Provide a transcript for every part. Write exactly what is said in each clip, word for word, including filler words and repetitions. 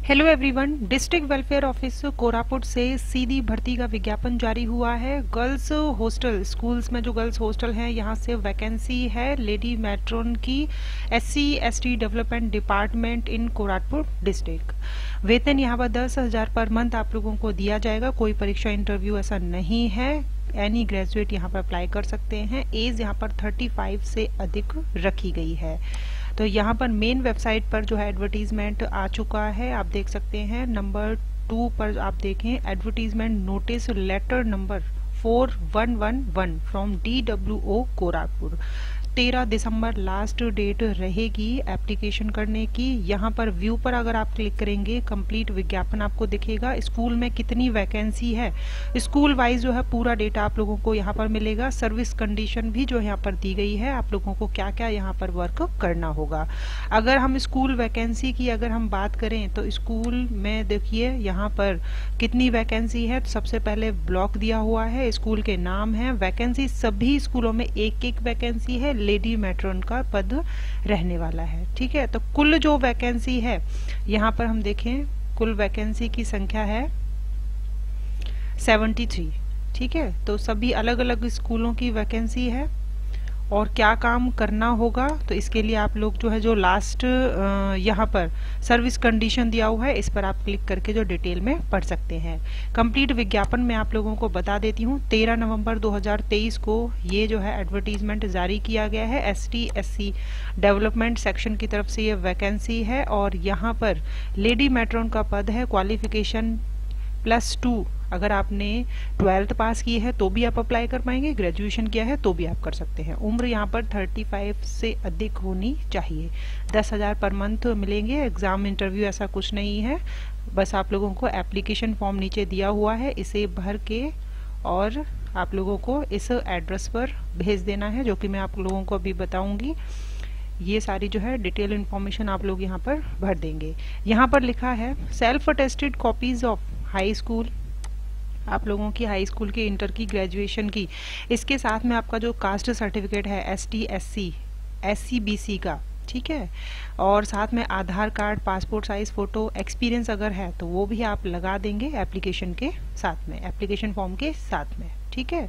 Hello everyone, district welfare office Koraput से सीधी भर्ती का विज्ञापन जारी हुआ है। गर्ल्स हॉस्टल, स्कूल्स में जो गर्ल्स हॉस्टल हैं यहाँ से वैकेंसी है लेडी मैट्रोन की, SC ST development department in Koraput district. वेतन यहाँ पर दस हजार पर मंथ आप लोगों को दिया जाएगा। कोई परीक्षा इंटरव्यू ऐसा नहीं है। एनी ग्रेजुएट यहाँ पर अप्लाई कर सकते हैं। एज यहाँ पर पैंतीस से अधिक रखी गई है। तो यहाँ पर मेन वेबसाइट पर जो है एडवर्टीजमेंट आ चुका है, आप देख सकते हैं। नंबर टू पर आप देखें advertisement notice letter number four one one one from D W O Koraput. तेरह दिसंबर लास्ट डेट रहेगी एप्लीकेशन करने की। यहाँ पर व्यू पर अगर आप क्लिक करेंगे कंप्लीट विज्ञापन आपको दिखेगा। स्कूल में कितनी वैकेंसी है, स्कूल वाइज जो है पूरा डेटा आप लोगों को यहाँ पर मिलेगा। सर्विस कंडीशन भी जो यहाँ पर दी गई है, आप लोगों को क्या क्या यहाँ पर वर्क करना होगा। अगर हम स्कूल वैकेंसी की अगर हम बात करें तो स्कूल में देखिए यहाँ पर कितनी वैकेंसी है। तो सबसे पहले ब्लॉक दिया हुआ है, स्कूल के नाम है, वैकेंसी सभी स्कूलों में एक एक वैकेंसी है। लेडी मैट्रोन का पद रहने वाला है, ठीक है। तो कुल जो वैकेंसी है यहाँ पर हम देखें, कुल वैकेंसी की संख्या है तिहत्तर, ठीक है। तो सभी अलग अलग स्कूलों की वैकेंसी है और क्या काम करना होगा तो इसके लिए आप लोग जो है जो लास्ट यहाँ पर सर्विस कंडीशन दिया हुआ है इस पर आप क्लिक करके जो डिटेल में पढ़ सकते हैं। कंप्लीट विज्ञापन मैं आप लोगों को बता देती हूँ। तेरह नवंबर दो हज़ार तेईस को ये जो है एडवर्टीजमेंट जारी किया गया है। एसटी एससी डेवलपमेंट सेक्शन की तरफ से ये वैकेंसी है और यहाँ पर लेडी मैट्रोन का पद है। क्वालिफिकेशन प्लस टू, अगर आपने ट्वेल्थ पास की है तो भी आप अप्लाई कर पाएंगे, ग्रेजुएशन किया है तो भी आप कर सकते हैं। उम्र यहाँ पर पैंतीस से अधिक होनी चाहिए। दस हजार पर मंथ मिलेंगे। एग्जाम इंटरव्यू ऐसा कुछ नहीं है, बस आप लोगों को एप्लीकेशन फॉर्म नीचे दिया हुआ है, इसे भर के और आप लोगों को इस एड्रेस पर भेज देना है, जो कि मैं आप लोगों को अभी बताऊंगी। ये सारी जो है डिटेल इन्फॉर्मेशन आप लोग यहाँ पर भर देंगे। यहाँ पर लिखा है self attested copies of high school, आप लोगों की हाई स्कूल की, इंटर की, ग्रेजुएशन की, इसके साथ में आपका जो कास्ट सर्टिफिकेट है S T S C S C B C का, ठीक है। और साथ में Aadhaar card, passport size photo, experience अगर है तो वो भी आप लगा देंगे एप्लीकेशन के साथ में, एप्लीकेशन फॉर्म के साथ में, ठीक है।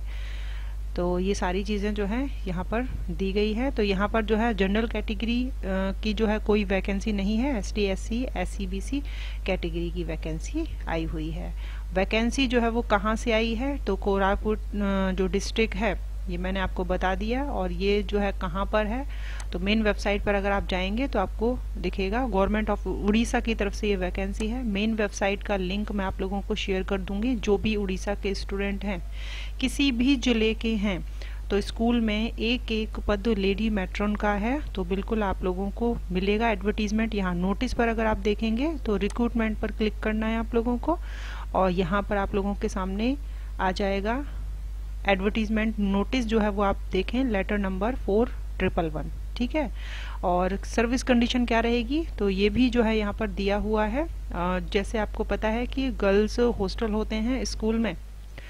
तो ये सारी चीज़ें जो हैं यहाँ पर दी गई है। तो यहाँ पर जो है जनरल कैटेगरी की जो है कोई वैकेंसी नहीं है। S T S C S C B C category की वैकेंसी आई हुई है। वैकेंसी जो है वो कहाँ से आई है तो कोरापुट जो डिस्ट्रिक्ट है ये मैंने आपको बता दिया। और ये जो है कहाँ पर है तो मेन वेबसाइट पर अगर आप जाएंगे तो आपको दिखेगा। गवर्नमेंट ऑफ उड़ीसा की तरफ से ये वैकेंसी है। मेन वेबसाइट का लिंक मैं आप लोगों को शेयर कर दूंगी। जो भी उड़ीसा के स्टूडेंट हैं, किसी भी जिले के हैं, तो स्कूल में एक एक पद लेडी मैट्रोन का है तो बिल्कुल आप लोगों को मिलेगा एडवर्टीजमेंट। यहाँ नोटिस पर अगर आप देखेंगे तो रिक्रूटमेंट पर क्लिक करना है आप लोगों को और यहाँ पर आप लोगों के सामने आ जाएगा एडवर्टीजमेंट नोटिस जो है वो आप देखें, letter number four triple one, ठीक है। और सर्विस कंडीशन क्या रहेगी तो ये भी जो है यहाँ पर दिया हुआ है। जैसे आपको पता है कि गर्ल्स हॉस्टल होते हैं स्कूल में,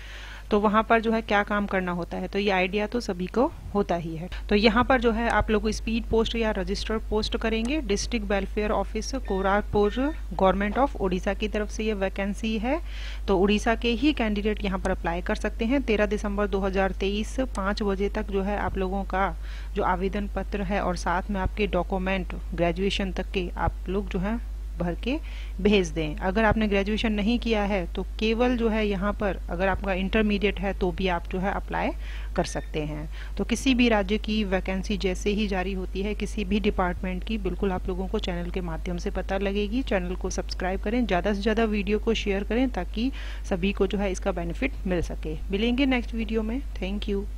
तो वहाँ पर जो है क्या काम करना होता है तो ये आइडिया तो सभी को होता ही है। तो यहाँ पर जो है आप लोग स्पीड पोस्ट या रजिस्टर पोस्ट करेंगे। District welfare office Koraput, government of Orissa की तरफ से ये वैकेंसी है। तो उड़ीसा के ही कैंडिडेट यहाँ पर अप्लाई कर सकते हैं। तेरह दिसंबर दो हज़ार तेईस पाँच बजे तक जो है आप लोगों का जो आवेदन पत्र है और साथ में आपके डॉक्यूमेंट ग्रेजुएशन तक के आप लोग जो है भर के भेज दें। अगर आपने ग्रेजुएशन नहीं किया है तो केवल जो है यहाँ पर अगर आपका इंटरमीडिएट है तो भी आप जो है अप्लाई कर सकते हैं। तो किसी भी राज्य की वैकेंसी जैसे ही जारी होती है किसी भी डिपार्टमेंट की, बिल्कुल आप लोगों को चैनल के माध्यम से पता लगेगी। चैनल को सब्सक्राइब करें, ज़्यादा से ज़्यादा वीडियो को शेयर करें ताकि सभी को जो है इसका बेनिफिट मिल सके। मिलेंगे नेक्स्ट वीडियो में। Thank you.